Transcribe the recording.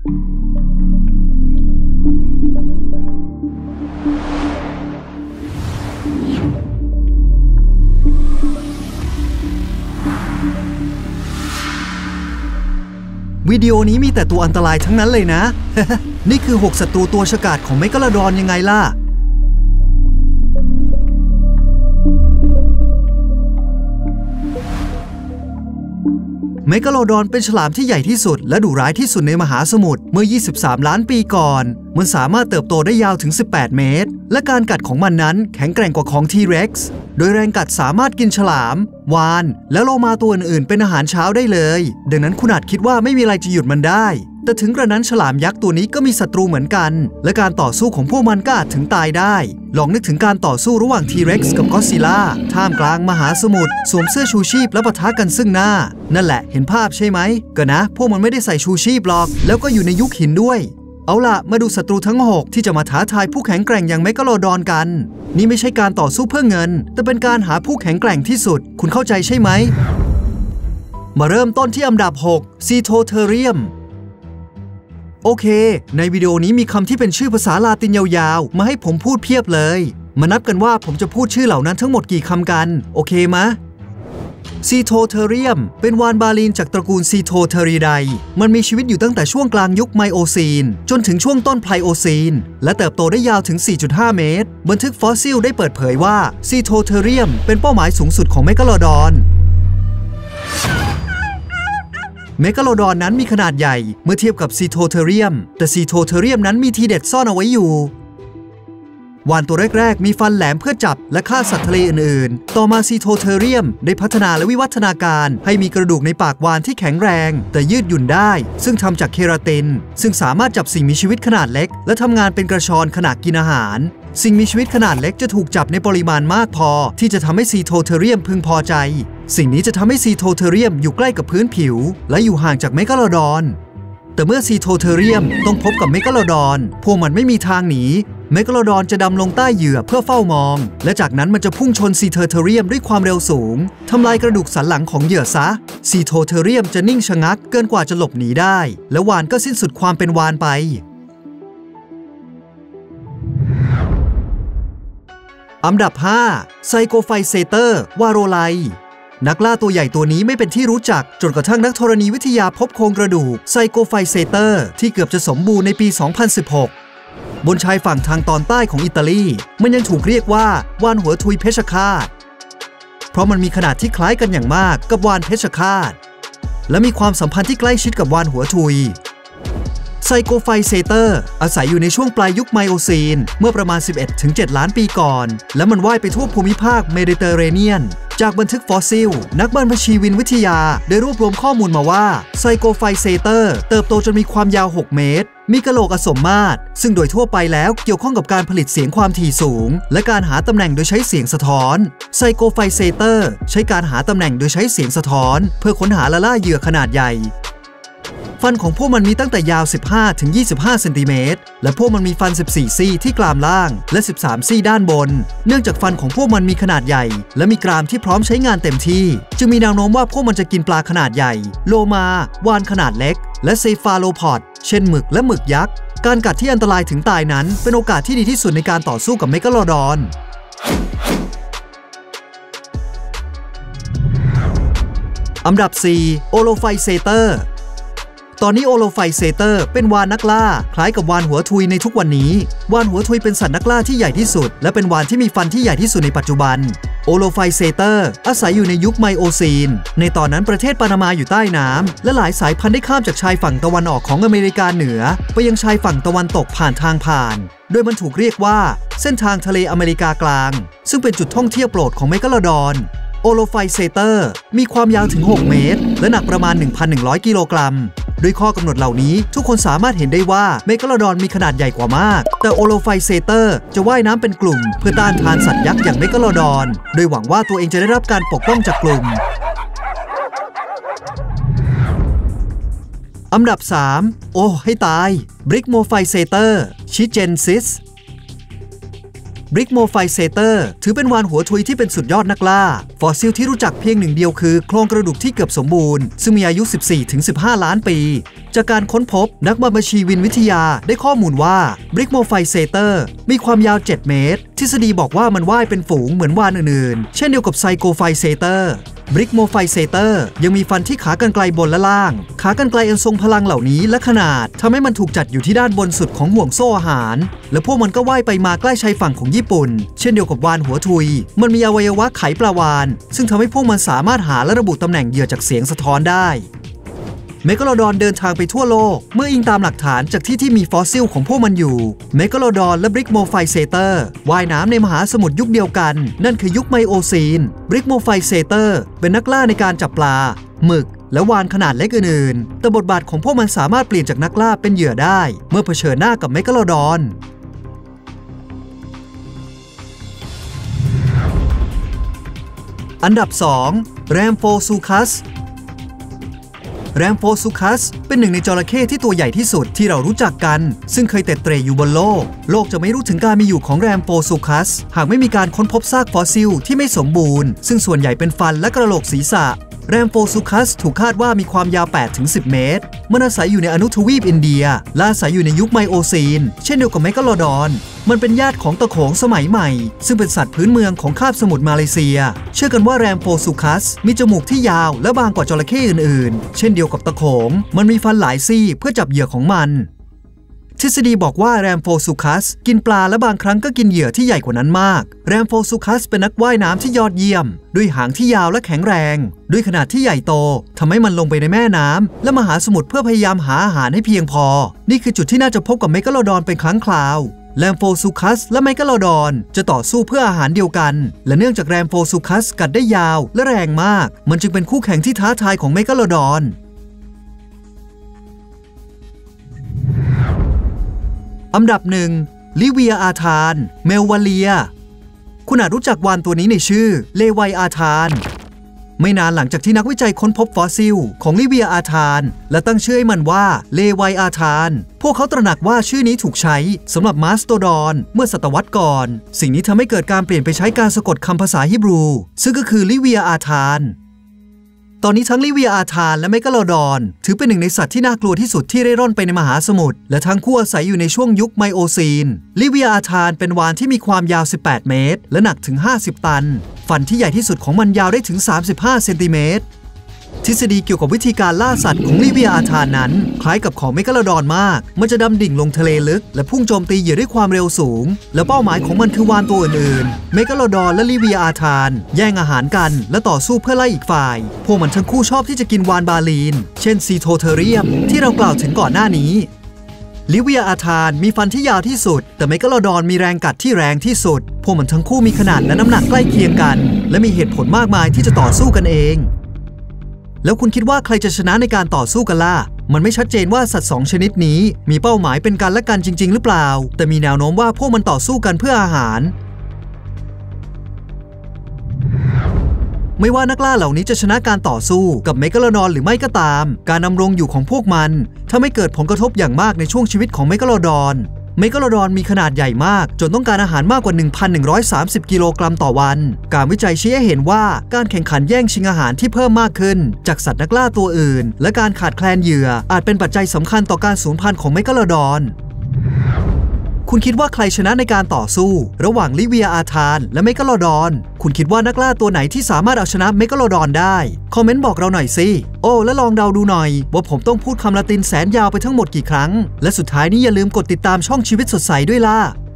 วิดีโอนี้มีแต่ตัวอันตรายทั้งนั้นเลยนะ นี่คือ6ศัตรูตัวฉกาจของเมกาโลดอนยังไงล่ะเมกาโลดอนเป็นฉลามที่ใหญ่ที่สุดและดุร้ายที่สุดในมหาสมุทรเมื่อ23ล้านปีก่อนมันสามารถเติบโตได้ยาวถึง18เมตรและการกัดของมันนั้นแข็งแกร่งกว่าของ T-Rex โดยแรงกัดสามารถกินฉลามวาฬและโลมาตัวอื่นๆเป็นอาหารเช้าได้เลยดังนั้นคุณอาจคิดว่าไม่มีอะไรจะหยุดมันได้แต่ถึงกระนั้นฉลามยักษ์ตัวนี้ก็มีศัตรูเหมือนกันและการต่อสู้ของพวกมันก็อาจถึงตายได้ลองนึกถึงการต่อสู้ระหว่าง T-Rex กับก็อดซิลล่าท่ามกลางมหาสมุทรสวมเสื้อชูชีพและปะทะกันซึ่งหน้านั่นแหละเห็นภาพใช่ไหมก็นะพวกมันไม่ได้ใส่ชูชีพหรอกแล้วก็อยู่ในยุคหินด้วยเอาล่ะมาดูศัตรูทั้ง6ที่จะมาท้าทายผู้แข็งแกร่งอย่างเมกาโลดอนกันนี่ไม่ใช่การต่อสู้เพื่อเงินแต่เป็นการหาผู้แข็งแกร่งที่สุดคุณเข้าใจใช่ไหมมาเริ่มต้นที่อันดับ6ซีโทเทเรียมโอเคในวิดีโอนี้มีคำที่เป็นชื่อภาษาลาตินยาวๆมาให้ผมพูดเพียบเลยมานับกันว่าผมจะพูดชื่อเหล่านั้นทั้งหมดกี่คำกันโอเคมะซีโทเทเรียมเป็นวาฬบาลีนจากตระกูลซีโทเทอรีไดมันมีชีวิตอยู่ตั้งแต่ช่วงกลางยุคไมโอซีนจนถึงช่วงต้นไพลโอซีนและเติบโตได้ยาวถึง 4.5 เมตรบันทึกฟอสซิลได้เปิดเผยว่าซีโทเทเรียมเป็นเป้าหมายสูงสุดของเมกาโลดอนเมกาโลดอนนั้นมีขนาดใหญ่เมื่อเทียบกับซีโทเทเรียมแต่ซีโทเทเรียมนั้นมีทีเด็ดซ่อนเอาไว้อยู่วาฬตัวแรกๆมีฟันแหลมเพื่อจับและฆ่าสัตว์ทะเลอื่นๆต่อมาซีโทเทเรียมได้พัฒนาและวิวัฒนาการให้มีกระดูกในปากวาฬที่แข็งแรงแต่ยืดหยุ่นได้ซึ่งทำจากเคราตินซึ่งสามารถจับสิ่งมีชีวิตขนาดเล็กและทำงานเป็นกระชอนขณะกินอาหารสิ่งมีชีวิตขนาดเล็กจะถูกจับในปริมาณมากพอที่จะทำให้ซีโทเทเรียมพึงพอใจสิ่งนี้จะทำให้ซีโทเทเรียมอยู่ใกล้กับพื้นผิวและอยู่ห่างจากเมกาโลดอนแต่เมื่อซีโทเทเรียมต้องพบกับเมกาโลดอนพวกมันไม่มีทางหนีเมกาโลดอนจะดำลงใต้เหยื่อเพื่อเฝ้ามองและจากนั้นมันจะพุ่งชนซีโทเทเรียมด้วยความเร็วสูงทำลายกระดูกสันหลังของเหยื่อซะซีโทเทเรียมจะนิ่งชะงักเกินกว่าจะหลบหนีได้และวาฬก็สิ้นสุดความเป็นวาฬไปอันดับ5ไซโกไฟเซเตอร์วาโรไลนักล่าตัวใหญ่ตัวนี้ไม่เป็นที่รู้จักจนกระทั่งนักธรณีวิทยาพบโครงกระดูกไซโกไฟเซเตอร์ที่เกือบจะสมบูรณ์ในปี 2016 บนชายฝั่งทางตอนใต้ของอิตาลีมันยังถูกเรียกว่าวาฬหัวทุยเพชฌฆาตเพราะมันมีขนาดที่คล้ายกันอย่างมากกับวาฬเพชฌฆาตและมีความสัมพันธ์ที่ใกล้ชิดกับวาฬหัวทุยไซโกไฟเซเตอร์อาศัยอยู่ในช่วงปลายยุคไมโอซีนเมื่อประมาณ 11-7 ล้านปีก่อนและมันว่ายไปทั่วภูมิภาคเมดิเตอร์เรเนียนจากบันทึกฟอสซิลนักบรรพชีวินวิทยาได้รวบรวมข้อมูลมาว่าไซโกไฟเซเตอร์เติบโตจนมีความยาว 6 เมตรมีกะโหลกอสมมาตรซึ่งโดยทั่วไปแล้วเกี่ยวข้องกับการผลิตเสียงความถี่สูงและการหาตำแหน่งโดยใช้เสียงสะท้อนไซโกไฟเซเตอร์ใช้การหาตำแหน่งโดยใช้เสียงสะท้อนเพื่อค้นหาและล่าเหยื่อขนาดใหญ่ฟันของพวกมันมีตั้งแต่ยาว 15-25 เซนติเมตรและพวกมันมีฟัน 14 ซี่ที่กรามล่างและ 13 ซี่ด้านบนเนื่องจากฟันของพวกมันมีขนาดใหญ่และมีกรามที่พร้อมใช้งานเต็มที่จึงมีแนวโน้มว่าพวกมันจะกินปลาขนาดใหญ่โลมาวาฬขนาดเล็กและเซฟาโลพอดเช่นหมึกและหมึกยักษ์การกัดที่อันตรายถึงตายนั้นเป็นโอกาสที่ดีที่สุดในการต่อสู้กับเมกาโลดอนอันดับ4โอโลไฟเซเตอร์ตอนนี้โอโลไฟเซเตอร์เป็นวาฬนักล่าคล้ายกับวาฬหัวทุยในทุกวันนี้วาฬหัวทุยเป็นสัตว์นักล่าที่ใหญ่ที่สุดและเป็นวาฬที่มีฟันที่ใหญ่ที่สุดในปัจจุบันโอโลไฟเซเตอร์อาศัยอยู่ในยุคไมโอซีนในตอนนั้นประเทศปานามาอยู่ใต้น้ำและหลายสายพันธุ์ได้ข้ามจากชายฝั่งตะวันออกของอเมริกาเหนือไปยังชายฝั่งตะวันตกผ่านทางผ่านโดยมันถูกเรียกว่าเส้นทางทะเลอเมริกากลางซึ่งเป็นจุดท่องเที่ยวโปรดของเมกาโลดอนโอโลไฟเซเตอร์มีความยาวถึง 6 เมตรและหนักประมาณ 1,100 กิโลกรัมด้วยข้อกำหนดเหล่านี้ทุกคนสามารถเห็นได้ว่าเมกาโลดอนมีขนาดใหญ่กว่ามากแต่โอโลไฟเซเตอร์จะว่ายน้ำเป็นกลุ่มเพื่อต้านทานสัตว์ยักษ์อย่างเมกาโลดอนโดยหวังว่าตัวเองจะได้รับการปกป้องจากกลุ่มอันดับ3โอ้ให้ตายบริกโมไฟเซเตอร์ชิเจนซิสบริกโมไฟเซเตอร์ถือเป็นวาฬหัวทุยที่เป็นสุดยอดนักล่าฟอสซิลที่รู้จักเพียงหนึ่งเดียวคือโครงกระดูกที่เกือบสมบูรณ์ซึ่งมีอายุ 14-15 ล้านปีจากการค้นพบนักบัญชีวินวิทยาได้ข้อมูลว่าบริกโมไฟเซเตอร์มีความยาว7 เมตรทฤษฎีบอกว่ามันว่ายเป็นฝูงเหมือนวาฬอื่นๆเช่นเดียวกับไซโกไฟเซเตอร์บริกโมไฟเซเตอร์ยังมีฟันที่ขากรรไกรบนและล่างขากรรไกรอันทรงพลังเหล่านี้และขนาดทำให้มันถูกจัดอยู่ที่ด้านบนสุดของห่วงโซ่อาหารและพวกมันก็ว่ายไปมาใกล้ชายฝั่งของญี่ปุ่นเช่นเดียวกับวาฬหัวทุยมันมีอวัยวะไขปลาวาฬซึ่งทำให้พวกมันสามารถหาและระบุตำแหน่งเหยื่อจากเสียงสะท้อนได้เมกาโลดอนเดินทางไปทั่วโลกเมื่ออิงตามหลักฐานจากที่มีฟอสซิลของพวกมันอยู่เมกาโลดอนและบริกโมไฟเซเตอร์ว่ายน้ำในมหาสมุทรยุคเดียวกันนั่นคือยุคไมโอซีนบริกโมไฟเซเตอร์เป็นนักล่าในการจับปลาหมึกและวาฬขนาดเล็กอื่นๆแต่บทบาทของพวกมันสามารถเปลี่ยนจากนักล่าเป็นเหยื่อได้เมื่อเผชิญหน้ากับเมกาโลดอนอันดับ 2 แรมโฟซูคัสแรมโฟซูคัสเป็นหนึ่งในจระเข้ที่ตัวใหญ่ที่สุดที่เรารู้จักกันซึ่งเคยเตะเตร่อยู่บนโลกจะไม่รู้ถึงการมีอยู่ของแรมโฟซูคัสหากไม่มีการค้นพบซากฟอสซิลที่ไม่สมบูรณ์ซึ่งส่วนใหญ่เป็นฟันและกระโหลกศีรษะแรมโฟซูคัสถูกคาดว่ามีความยาว 8-10 เมตรมันอาศัยอยู่ในอนุทวีปอินเดียและอาศัยอยู่ในยุคไมโอซีนเช่นเดียวกับเมกาโลดอนมันเป็นญาติของตะโขงสมัยใหม่ซึ่งเป็นสัตว์พื้นเมืองของคาบสมุทรมาเลเซียเชื่อกันว่าแรมโฟซูคัสมีจมูกที่ยาวและบางกว่าจระเข้อื่นๆเช่นเดียวกับตะโขงมันมีฟันหลายซี่เพื่อจับเหยื่อของมันทฤษฎีบอกว่าแรมโฟซูคัสกินปลาและบางครั้งก็กินเหยื่อที่ใหญ่กว่านั้นมากแรมโฟซูคัสเป็นนักว่ายน้ำที่ยอดเยี่ยมด้วยหางที่ยาวและแข็งแรงด้วยขนาดที่ใหญ่โตทำให้มันลงไปในแม่น้ำและมหาสมุทรเพื่อพยายามหาอาหารให้เพียงพอนี่คือจุดที่น่าจะพบกับเมกาโลดอนเป็นครั้งคราวแรมโฟซูคัสและเมกาโลดอนจะต่อสู้เพื่ออาหารเดียวกันและเนื่องจากแรมโฟซูคัสกัดได้ยาวและแรงมากมันจึงเป็นคู่แข่งที่ท้าทายของเมกาโลดอนอันดับ 1 ลิเวียอาธานเมลวาเลียคุณอาจรู้จักวาฬตัวนี้ในชื่อเลไวอาธานไม่นานหลังจากที่นักวิจัยค้นพบฟอสซิลของลิเวียอาธานและตั้งชื่อให้มันว่าเลไวอาธานพวกเขาตระหนักว่าชื่อนี้ถูกใช้สำหรับมาสโตดอนเมื่อศตวรรษก่อนสิ่งนี้ทำให้เกิดการเปลี่ยนไปใช้การสะกดคำภาษาฮีบรูซึ่งก็คือลิเวียอาธานตอนนี้ทั้งลิเวียอาธานและเมกาโลดอนถือเป็นหนึ่งในสัตว์ที่น่ากลัวที่สุดที่เร่ร่อนไปในมหาสมุทรและทั้งคู่อาศัยอยู่ในช่วงยุคไมโอซีนลิเวียอาธานเป็นวาฬที่มีความยาว18 เมตรและหนักถึง50 ตันฟันที่ใหญ่ที่สุดของมันยาวได้ถึง35 เซนติเมตรทฤษฎีเกี่ยวกับวิธีการล่าสัตว์ของลิเวียอาธานนั้นคล้ายกับของเมกาโลดอนมากมันจะดำดิ่งลงทะเลลึกและพุ่งโจมตีเหยื่อด้วยความเร็วสูงและเป้าหมายของมันคือวาฬตัวอื่นๆเมกาโลดอนและลิเวียอาธานแย่งอาหารกันและต่อสู้เพื่อไล่อีกฝ่ายพวกมันทั้งคู่ชอบที่จะกินวาฬบาลีนเช่นซีโทเทเรียมที่เรากล่าวถึงก่อนหน้านี้ลิเวียอาธานมีฟันที่ยาวที่สุดแต่เมกาโลดอนมีแรงกัดที่แรงที่สุดพวกมันทั้งคู่มีขนาดและน้ำหนักใกล้เคียงกันและมีเหตุผลมากมายที่จะต่อสู้กันเองแล้วคุณคิดว่าใครจะชนะในการต่อสู้กันล่ะมันไม่ชัดเจนว่าสัตว์2 ชนิดนี้มีเป้าหมายเป็นกันและกันจริงๆหรือเปล่าแต่มีแนวโน้มว่าพวกมันต่อสู้กันเพื่ออาหารไม่ว่านักล่าเหล่านี้จะชนะการต่อสู้กับเมกาโลดอนหรือไม่ก็ตามการดำรงอยู่ของพวกมันทำให้เกิดผลกระทบอย่างมากในช่วงชีวิตของเมกาโลดอนมีขนาดใหญ่มากจนต้องการอาหารมากกว่า 1,130 กิโลกรัมต่อวันการวิจัยชี้ให้เห็นว่าการแข่งขันแย่งชิงอาหารที่เพิ่มมากขึ้นจากสัตว์นักล่าตัวอื่นและการขาดแคลนเหยื่ออาจเป็นปัจจัยสำคัญต่อการสูญพันธุ์ของเมกาโลดอนคุณคิดว่าใครชนะในการต่อสู้ระหว่างลิเวียอาธานและเมกาโลดอนคุณคิดว่านักล่าตัวไหนที่สามารถเอาชนะเมกาโลดอนได้คอมเมนต์บอกเราหน่อยสิและลองเดาดูหน่อยว่าผมต้องพูดคำละตินแสนยาวไปทั้งหมดกี่ครั้งและสุดท้ายนี้อย่าลืมกดติดตามช่องชีวิตสดใสด้วยล่ะ